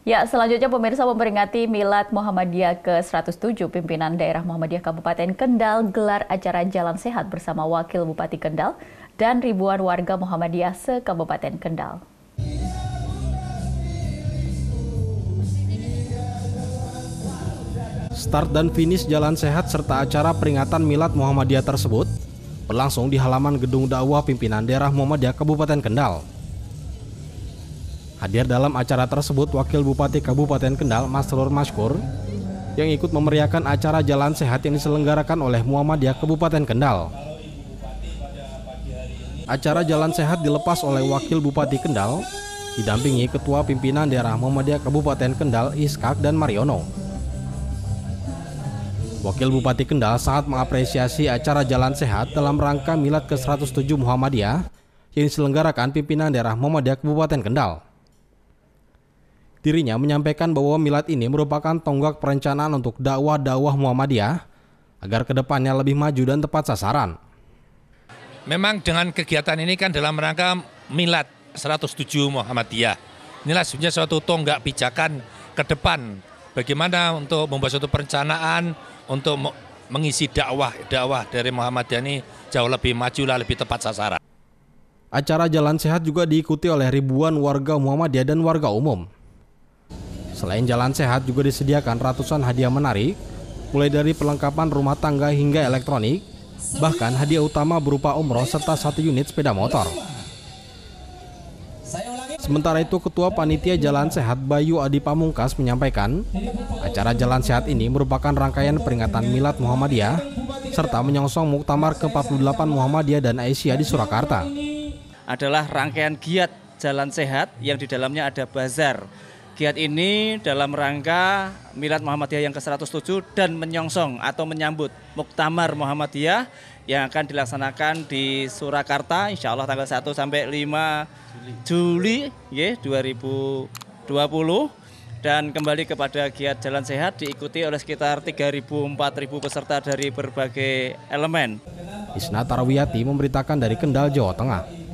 Ya, selanjutnya pemirsa memperingati Milad Muhammadiyah ke-107 pimpinan daerah Muhammadiyah Kabupaten Kendal gelar acara Jalan Sehat bersama Wakil Bupati Kendal dan ribuan warga Muhammadiyah se-Kabupaten Kendal. Start dan finish Jalan Sehat serta acara peringatan Milad Muhammadiyah tersebut berlangsung di halaman Gedung Dakwah Pimpinan Daerah Muhammadiyah Kabupaten Kendal. Hadir dalam acara tersebut Wakil Bupati Kabupaten Kendal Masrur Mashkur yang ikut memeriahkan acara Jalan Sehat yang diselenggarakan oleh Muhammadiyah Kabupaten Kendal. Acara Jalan Sehat dilepas oleh Wakil Bupati Kendal didampingi Ketua Pimpinan Daerah Muhammadiyah Kabupaten Kendal Iskak dan Mariono. Wakil Bupati Kendal sangat mengapresiasi acara Jalan Sehat dalam rangka Milad ke-107 Muhammadiyah yang diselenggarakan Pimpinan Daerah Muhammadiyah Kabupaten Kendal. Dirinya menyampaikan bahwa milad ini merupakan tonggak perencanaan untuk dakwah Muhammadiyah agar kedepannya lebih maju dan tepat sasaran. Memang dengan kegiatan ini kan dalam rangka Milad 107 Muhammadiyah. Inilah sebenarnya suatu tonggak pijakan ke depan. Bagaimana untuk membuat suatu perencanaan untuk mengisi dakwah dari Muhammadiyah ini jauh lebih maju, lebih tepat sasaran. Acara Jalan Sehat juga diikuti oleh ribuan warga Muhammadiyah dan warga umum. Selain Jalan Sehat juga disediakan ratusan hadiah menarik, mulai dari perlengkapan rumah tangga hingga elektronik, bahkan hadiah utama berupa umroh serta 1 unit sepeda motor. Sementara itu Ketua Panitia Jalan Sehat Bayu Adi Pamungkas menyampaikan, acara Jalan Sehat ini merupakan rangkaian peringatan Milad Muhammadiyah serta menyongsong Muktamar ke-48 Muhammadiyah dan Aisyah di Surakarta. Adalah rangkaian giat Jalan Sehat yang di dalamnya ada bazar. Giat ini dalam rangka Milad Muhammadiyah yang ke-107 dan menyongsong atau menyambut Muktamar Muhammadiyah yang akan dilaksanakan di Surakarta insya Allah tanggal 1 sampai 5 Juli 2020 dan kembali kepada giat Jalan Sehat diikuti oleh sekitar 3.000-4.000 peserta dari berbagai elemen. Isna Tarawiyati memberitakan dari Kendal, Jawa Tengah.